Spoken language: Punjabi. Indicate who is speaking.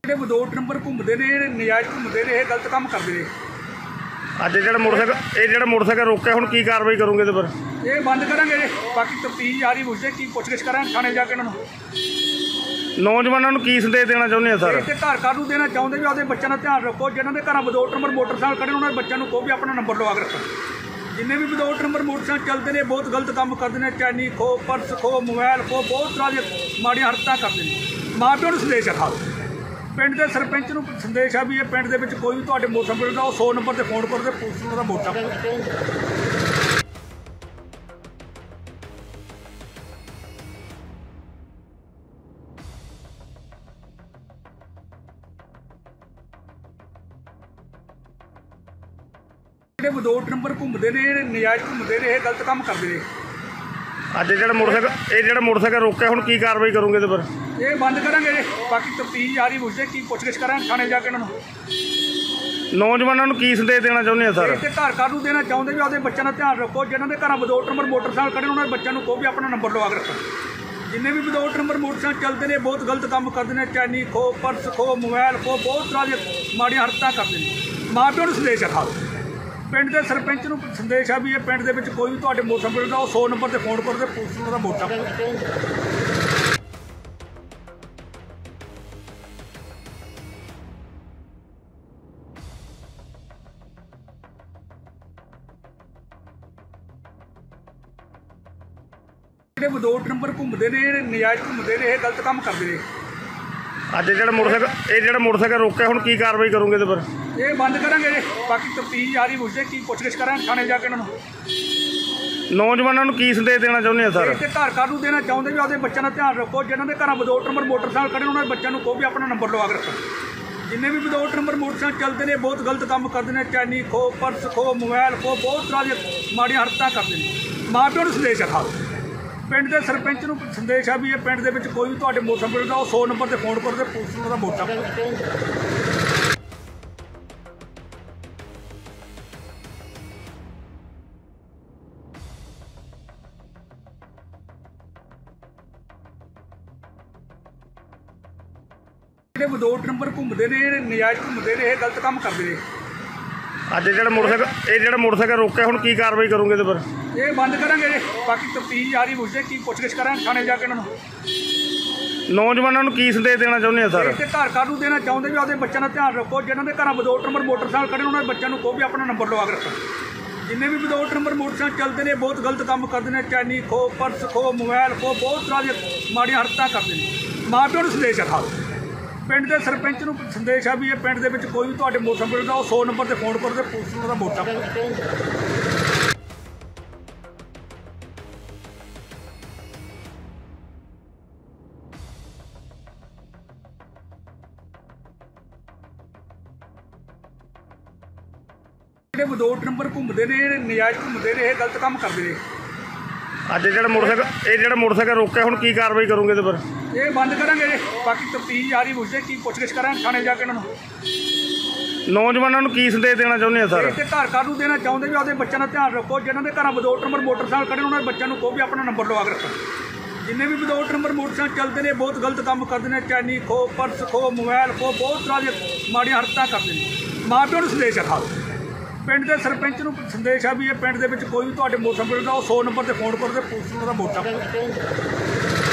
Speaker 1: ਜਿਹੜੇ ਵਿਦਆਊਟ ਨੰਬਰ ਘੁੰਮਦੇ ਨੇ, ਨਜਾਇਜ਼ ਘੁੰਮਦੇ ਨੇ, ਇਹ ਗਲਤ ਕੰਮ ਕਰਦੇ ਨੇ।
Speaker 2: ਅੱਜ ਜਿਹੜਾ ਮੋਟਰਸਾਈਕਲ ਰੋਕਿਆ, ਹੁਣ ਕੀ ਕਾਰਵਾਈ ਕਰੋਗੇ ਇਹਦੇ ਪਰ?
Speaker 1: ਇਹ ਬੰਦ ਕਰਾਂਗੇ ਜੀ। ਬਾਕੀ ਤਫਤੀਸ਼ ਜਾਰੀ ਪੁੱਛਦੇ ਕੀ ਪੁੱਛਗਿੱਛ ਕਰਾਂਗੇ ਥਾਣੇ ਜਾ ਕੇ ਇਹਨਾਂ ਨੂੰ।
Speaker 2: ਨੌਜਵਾਨਾਂ ਨੂੰ ਕੀ ਸੰਦੇਸ਼ ਦੇਣਾ ਚਾਹੁੰਦੇ ਆ ਸਰ?
Speaker 1: ਤੇ ਘਰ ਨੂੰ ਦੇਣਾ ਚਾਹੁੰਦੇ ਵੀ ਆਪਦੇ ਬੱਚਿਆਂ ਦਾ ਧਿਆਨ ਰੱਖੋ। ਜਿਹਨਾਂ ਦੇ ਘਰਾਂ ਵਿਦਆਊਟ ਨੰਬਰ ਮੋਟਰਸਾਈਕਲ ਖੜੇ ਉਹਨਾਂ ਦੇ ਬੱਚਿਆਂ ਨੂੰ ਕਹੋ ਵੀ ਆਪਣਾ ਨੰਬਰ ਲਵਾ ਕੇ ਰੱਖੋ। ਜਿੰਨੇ ਵੀ ਵਿਦਆਊਟ ਨੰਬਰ ਮੋਟਰਸਾਈਕਲ ਚੱਲਦੇ ਨੇ ਬਹੁਤ ਗਲਤ ਕੰਮ ਕਰਦੇ ਨੇ। ਚੈਨੀ ਖੋ, ਪਰਸ ਖੋ, ਮੋਬਾਈਲ ਖੋ, ਬਹੁਤ ਤਰ੍ਹਾਂ ਦੀਆਂ ਮਾੜੀਆਂ ਹਰਕਤਾਂ ਕਰਦੇ ਨੇ। ਮਾਂ ਪਿਓ ਨੂੰ ਸੰਦੇਸ਼ ਦਿਖਾਓ। ਪਿੰਡ ਦੇ ਸਰਪੰਚ ਨੂੰ ਸੰਦੇਸ਼ ਆ ਵੀ ਇਹ ਪਿੰਡ ਦੇ ਵਿੱਚ ਕੋਈ ਵੀ ਤੁਹਾਡੇ ਮੋਟਰਸਾਈਕਲ ਦਾ ਉਹ 100 ਨੰਬਰ 'ਤੇ ਫੋਨ ਕਰਦੇ, ਪੁਲਿਸ ਨੂੰ ਉਹਦਾ ਮੋਟਰਸਾਈਕਲ। ਜਿਹੜੇ ਵਿਦਆਊਟ ਨੰਬਰ ਘੁੰਮਦੇ ਨੇ, ਨਜਾਇਜ਼ ਘੁੰਮਦੇ ਨੇ, ਇਹ ਗਲਤ ਕੰਮ ਕਰਦੇ ਨੇ।
Speaker 2: ਅੱਜ ਜਿਹੜਾ ਮੋਟਰਸਾਈਕਲ ਰੋਕਿਆ, ਹੁਣ ਕੀ ਕਾਰਵਾਈ ਕਰੋਗੇ ਇਹਦੇ ਪਰ?
Speaker 1: ਇਹ ਬੰਦ ਕਰਾਂਗੇ ਜੀ। ਬਾਕੀ ਤਫਤੀਸ਼ ਜਾਰੀ ਪੁੱਛਦੇ ਕੀ ਪੁੱਛਗਿੱਛ ਕਰਾਂਗੇ ਥਾਣੇ ਜਾ ਕੇ ਇਹਨਾਂ ਨੂੰ।
Speaker 2: ਨੌਜਵਾਨਾਂ ਨੂੰ ਕੀ ਸੰਦੇਸ਼ ਦੇਣਾ ਚਾਹੁੰਦੇ ਆ ਸਰ?
Speaker 1: ਤੇ ਘਰ ਨੂੰ ਦੇਣਾ ਚਾਹੁੰਦੇ ਵੀ ਆਪਦੇ ਬੱਚਿਆਂ ਦਾ ਧਿਆਨ ਰੱਖੋ। ਜਿਹਨਾਂ ਦੇ ਘਰਾਂ ਵਿਦਆਊਟ ਨੰਬਰ ਮੋਟਰਸਾਈਕਲ ਖੜੇ ਉਹਨਾਂ ਦੇ ਬੱਚਿਆਂ ਨੂੰ ਕਹੋ ਵੀ ਆਪਣਾ ਨੰਬਰ ਲਵਾ ਕੇ ਰੱਖੋ। ਜਿੰਨੇ ਵੀ ਵਿਦਆਊਟ ਨੰਬਰ ਮੋਟਰਸਾਈਕਲ ਚੱਲਦੇ ਨੇ ਬਹੁਤ ਗਲਤ ਕੰਮ ਕਰਦੇ ਨੇ। ਚੈਨੀ ਖੋ, ਪਰਸ ਖੋ, ਮੋਬਾਈਲ ਖੋ, ਬਹੁਤ ਤਰ੍ਹਾਂ ਦੀਆਂ ਮਾੜੀਆਂ ਹਰਕਤਾਂ ਕਰਦੇ ਨੇ। ਮਾਂ ਪਿਓ ਨੂੰ ਸੰਦੇਸ਼ ਦਿਖਾਓ। ਪਿੰਡ ਦੇ ਸਰਪੰਚ ਨੂੰ ਸੰਦੇਸ਼ ਆ ਵੀ ਇਹ ਪਿੰਡ ਦੇ ਵਿੱਚ ਕੋਈ ਵੀ ਤੁਹਾਡੇ ਮੋਟਰਸਾਈਕਲ ਦਾ ਉਹ 100 ਨੰਬਰ 'ਤੇ ਫੋਨ ਕਰਦੇ, ਪੁਲਿਸ ਨੂੰ ਉਹਦਾ ਮੋਟਰਸਾਈਕਲ। ਜਿਹੜੇ ਵਿਦਆਊਟ ਨੰਬਰ ਘੁੰਮਦੇ ਨੇ, ਨਜਾਇਜ਼ ਘੁੰਮਦੇ ਨੇ, ਇਹ ਗਲਤ ਕੰਮ ਕਰਦੇ ਨੇ।
Speaker 2: ਅੱਜ ਜਿਹੜਾ ਮੋਟਰਸਾਈਕਲ ਰੋਕਿਆ, ਹੁਣ ਕੀ ਕਾਰਵਾਈ ਕਰੋਗੇ ਇਹਦੇ ਪਰ?
Speaker 1: ਇਹ ਬੰਦ ਕਰਾਂਗੇ ਜੀ। ਬਾਕੀ ਤਫਤੀਸ਼ ਜਾਰੀ ਪੁੱਛਦੇ ਕੀ ਪੁੱਛਗਿੱਛ ਕਰਾਂਗੇ ਥਾਣੇ ਜਾ ਕੇ ਇਹਨਾਂ ਨੂੰ।
Speaker 2: ਨੌਜਵਾਨਾਂ ਨੂੰ ਕੀ ਸੰਦੇਸ਼ ਦੇਣਾ ਚਾਹੁੰਦੇ ਆ ਸਰ?
Speaker 1: ਤੇ ਘਰ ਨੂੰ ਦੇਣਾ ਚਾਹੁੰਦੇ ਵੀ ਆਪਦੇ ਬੱਚਿਆਂ ਦਾ ਧਿਆਨ ਰੱਖੋ। ਜਿਹਨਾਂ ਦੇ ਘਰਾਂ ਵਿਦਆਊਟ ਨੰਬਰ ਮੋਟਰਸਾਈਕਲ ਖੜੇ ਉਹਨਾਂ ਦੇ ਬੱਚਿਆਂ ਨੂੰ ਕਹੋ ਵੀ ਆਪਣਾ ਨੰਬਰ ਲਵਾ ਕੇ ਰੱਖੋ। ਜਿੰਨੇ ਵੀ ਵਿਦਆਊਟ ਨੰਬਰ ਮੋਟਰਸਾਈਕਲ ਚੱਲਦੇ ਨੇ ਬਹੁਤ ਗਲਤ ਕੰਮ ਕਰਦੇ ਨੇ। ਚੈਨੀ ਖੋ, ਪਰਸ ਖੋ, ਮੋਬਾਈਲ ਖੋ, ਬਹੁਤ ਤਰ੍ਹਾਂ ਦੀਆਂ ਮਾੜੀਆਂ ਹਰਕਤਾਂ ਕਰਦੇ ਨੇ। ਮਾਂ ਪਿਓ ਨੂੰ ਸੰਦੇਸ਼ ਦਿਖਾਓ। ਪਿੰਡ ਦੇ ਸਰਪੰਚ ਨੂੰ ਸੰਦੇਸ਼ ਆ ਵੀ ਇਹ ਪਿੰਡ ਦੇ ਵਿੱਚ ਕੋਈ ਵੀ ਤੁਹਾਡੇ ਮੋਟਰਸਾਈਕਲ ਦਾ ਉਹ 100 ਨੰਬਰ 'ਤੇ ਫੋਨ ਕਰਦੇ, ਪੁਲਿਸ ਨੂੰ ਉਹਦਾ ਮੋਟਰਸਾਈਕਲ। ਜਿਹੜੇ ਵਿਦਆਊਟ ਨੰਬਰ ਘੁੰਮਦੇ ਨੇ, ਨਜਾਇਜ਼ ਘੁੰਮਦੇ ਨੇ, ਇਹ ਗਲਤ ਕੰਮ ਕਰਦੇ ਨੇ।
Speaker 2: ਅੱਜ ਜਿਹੜਾ ਮੋਟਰਸਾਈਕਲ ਰੋਕਿਆ, ਹੁਣ ਕੀ ਕਾਰਵਾਈ ਕਰੋਗੇ ਇਹਦੇ ਪਰ?
Speaker 1: ਇਹ ਬੰਦ ਕਰਾਂਗੇ ਜੀ। ਬਾਕੀ ਤਫਤੀਸ਼ ਜਾਰੀ ਪੁੱਛਦੇ ਕੀ ਪੁੱਛਗਿੱਛ ਕਰਾਂਗੇ ਥਾਣੇ ਜਾ ਕੇ ਇਹਨਾਂ ਨੂੰ।
Speaker 2: ਨੌਜਵਾਨਾਂ ਨੂੰ ਕੀ ਸੰਦੇਸ਼ ਦੇਣਾ ਚਾਹੁੰਦੇ ਆ ਸਰ?
Speaker 1: ਤੇ ਘਰ ਨੂੰ ਦੇਣਾ ਚਾਹੁੰਦੇ ਵੀ ਆਪਦੇ ਬੱਚਿਆਂ ਦਾ ਧਿਆਨ ਰੱਖੋ। ਜਿਹਨਾਂ ਦੇ ਘਰਾਂ ਵਿਦਆਊਟ ਨੰਬਰ ਮੋਟਰਸਾਈਕਲ ਖੜੇ ਉਹਨਾਂ ਦੇ ਬੱਚਿਆਂ ਨੂੰ ਕਹੋ ਵੀ ਆਪਣਾ ਨੰਬਰ ਲਵਾ ਕੇ ਰੱਖੋ। ਜਿੰਨੇ ਵੀ ਵਿਦਆਊਟ ਨੰਬਰ ਮੋਟਰਸਾਈਕਲ ਚੱਲਦੇ ਨੇ ਬਹੁਤ ਗਲਤ ਕੰਮ ਕਰਦੇ ਨੇ। ਚੈਨੀ ਖੋ, ਪਰਸ ਖੋ, ਮੋਬਾਈਲ ਖੋ, ਬਹੁਤ ਤਰ੍ਹਾਂ ਦੀਆਂ ਮਾੜੀਆਂ ਹਰਕਤਾਂ ਕਰਦੇ ਨੇ। ਮਾਂ ਪਿਓ ਨੂੰ ਸੰਦੇਸ਼ ਦਿਖਾਓ। ਪਿੰਡ ਦੇ ਸਰਪੰਚ ਨੂੰ ਸੰਦੇਸ਼ ਆ ਵੀ ਇਹ ਪਿੰਡ ਦੇ ਵਿੱਚ ਕੋਈ ਵੀ ਤੁਹਾਡੇ ਮੋਟਰਸਾਈਕਲ ਦਾ ਉਹ 100 ਨੰਬਰ 'ਤੇ ਫੋਨ ਕਰਦੇ, ਪੁਲਿਸ ਨੂੰ ਉਹਦਾ ਮੋਟਰਸਾਈਕਲ। ਜਿਹੜੇ ਵਿਦਆਊਟ ਨੰਬਰ ਘੁੰਮਦੇ ਨੇ, ਨਜਾਇਜ਼ ਘੁੰਮਦੇ ਨੇ, ਇਹ ਗਲਤ ਕੰਮ ਕਰਦੇ ਨੇ।
Speaker 2: ਅੱਜ ਜਿਹੜਾ ਮੋਟਰਸਾਈਕਲ ਰੋਕਿਆ, ਹੁਣ ਕੀ ਕਾਰਵਾਈ ਕਰੋਗੇ ਇਹਦੇ ਪਰ?
Speaker 1: ਇਹ ਬੰਦ ਕਰਾਂਗੇ ਜੀ। ਬਾਕੀ ਤਫਤੀਸ਼ ਜਾਰੀ ਪੁੱਛਦੇ ਕੀ ਪੁੱਛਗਿੱਛ ਕਰਾਂਗੇ ਥਾਣੇ ਜਾ ਕੇ ਇਹਨਾਂ ਨੂੰ।
Speaker 2: ਨੌਜਵਾਨਾਂ ਨੂੰ ਕੀ ਸੰਦੇਸ਼ ਦੇਣਾ ਚਾਹੁੰਦੇ ਆ ਸਰ?
Speaker 1: ਤੇ ਘਰ ਨੂੰ ਦੇਣਾ ਚਾਹੁੰਦੇ ਵੀ ਆਪਦੇ ਬੱਚਿਆਂ ਦਾ ਧਿਆਨ ਰੱਖੋ। ਜਿਹਨਾਂ ਦੇ ਘਰਾਂ ਵਿਦਆਊਟ ਨੰਬਰ ਮੋਟਰਸਾਈਕਲ ਖੜੇ ਉਹਨਾਂ ਦੇ ਬੱਚਿਆਂ ਨੂੰ ਕਹੋ ਵੀ ਆਪਣਾ ਨੰਬਰ ਲਵਾ ਕੇ ਰੱਖੋ। ਜਿੰਨੇ ਵੀ ਵਿਦਆਊਟ ਨੰਬਰ ਮੋਟਰਸਾਈਕਲ ਚੱਲਦੇ ਨੇ ਬਹੁਤ ਗਲਤ ਕੰਮ ਕਰਦੇ ਨੇ। ਚੈਨੀ ਖੋ, ਪਰਸ ਖੋ, ਮੋਬਾਈਲ ਖੋ, ਬਹੁਤ ਤਰ੍ਹਾਂ ਦੀਆਂ ਮਾੜੀਆਂ ਹਰਕਤਾਂ ਕਰਦੇ ਨੇ। ਮਾਂ ਪਿਓ ਨੂੰ ਸੰਦੇਸ਼ ਦਿਖਾਓ। ਪਿੰਡ ਦੇ ਸਰਪੰਚ ਨੂੰ ਸੰਦੇਸ਼ ਆ ਵੀ ਇਹ ਪਿੰਡ ਦੇ ਵਿੱਚ ਕੋਈ ਵੀ ਤੁਹਾਡੇ ਮੋਟਰਸਾਈਕਲ ਦਾ ਉਹ 100 ਨੰਬਰ 'ਤੇ ਫੋਨ ਕਰਦੇ, ਪੁਲਿਸ ਨੂੰ ਉਹਦਾ ਮੋਟਰਸਾਈਕਲ।